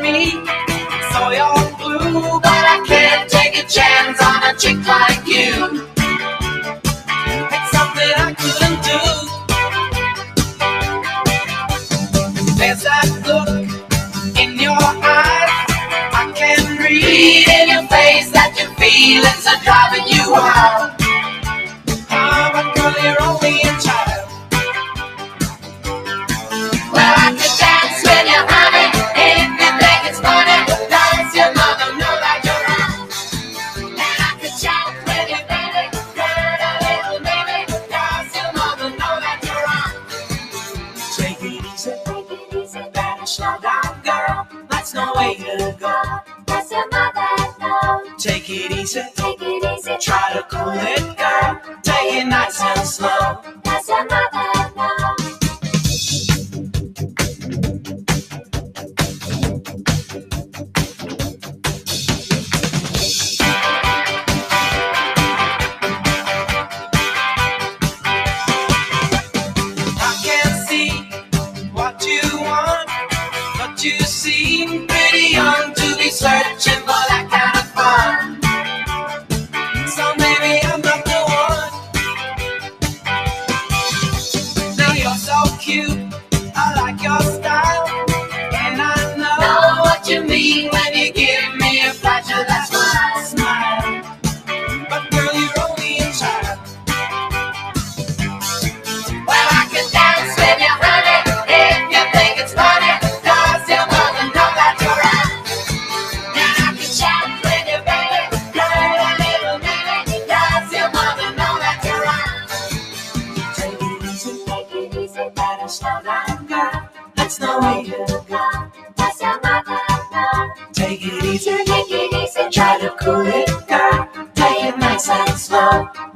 me. So you're blue, but I can't take a chance on a chick like you. It's something I couldn't do. There's that look in your eyes, I can read in your face that your feelings are driving you wild. Oh, but girl, you're only a child. Well, I could dance with you, honey, if you think it's funny. Does your mother know that you're wrong? And I could chat with you, baby, girl, a little baby. Does your mother know that you're wrong? Take it easy, better slow down, girl. That's no way to go. Does your mother know? Take it easy, try to cool it, girl. Take it nice and slow. Does your mother know? I can't see what you want, but you seem pretty young to be searching for that kind of fun. So maybe I'm not the one. Now you're so cute, I like your style, and I know what you mean when you give me a pleasure that's my smile. But girl, you're only a child. Well, I can dance with you, honey, if you think it's funny. Does your mother know that you're right? And I can chat with you, baby, girl, a little baby. Does your mother know that you're right? Take it easy, better slow down, girl. That's no way to go. Does your mother know? Take it easy, try to cool it, girl. Take it nice and slow.